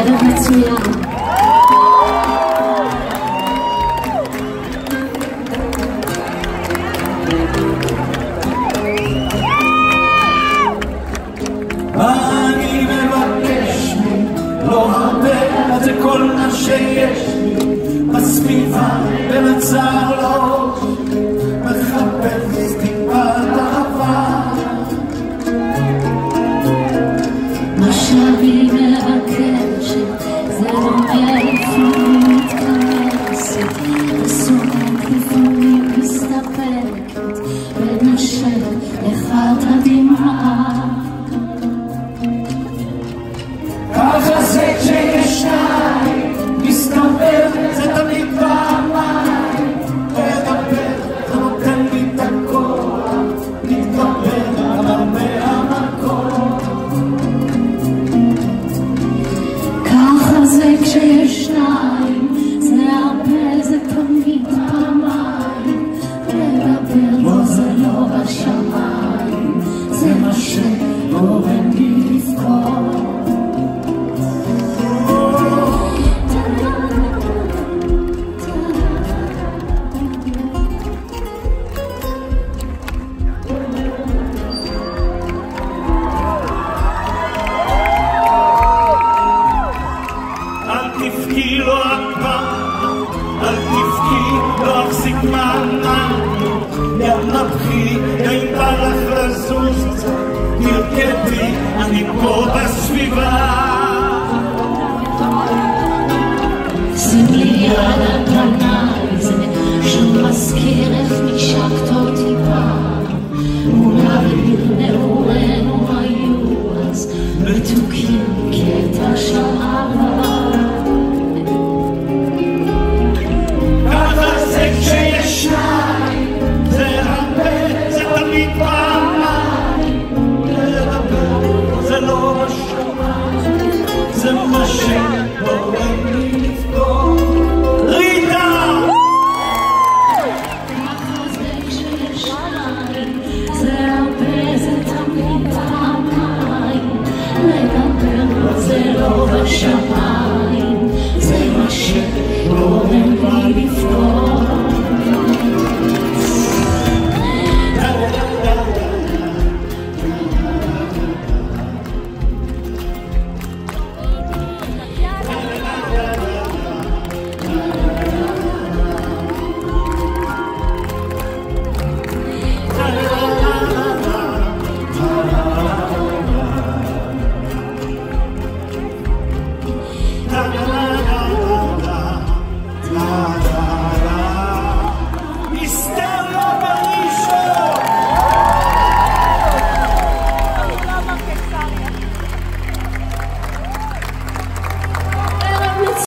ערב מצוין. אני מבקש לא הרבה, זה כל מה שיש לי בסביבה במצב לא מחפש טיפת אהבה. מה שאני מבקשת זה לא לפעמים מתכנסת וסומק לפעמים מסתפקת ונשק לך את הדמעה. ככה זה כשיש שניים, מסתבר זה תמיד פעמיים. לדבר זה נותן לי את הכוח, להתגבר על הרבה המקום. ככה זה כשיש שניים, זה הרבה, זה תמיד פעמיים. לדבר לא זה לא בשמיים, זה מה שגורם לי לבכות. תבכי לא הפעם, אל תבכי לא אחזיק מעמד. ים נבכי, אם בא לך לזוז קצת, תרקדי, אני פה בסביבה. שים לי יד על פניי, זה שמזכיר איך נשקת אותי פעם. אולי נעורנו היו אז מתוקים קטע של אהבה. זה מה שגורם לי לבכות. ריטה! ככה זה כשיש שניים, זה הרבה, זה תמיד פעמיים. לדבר זה לא בשמיים.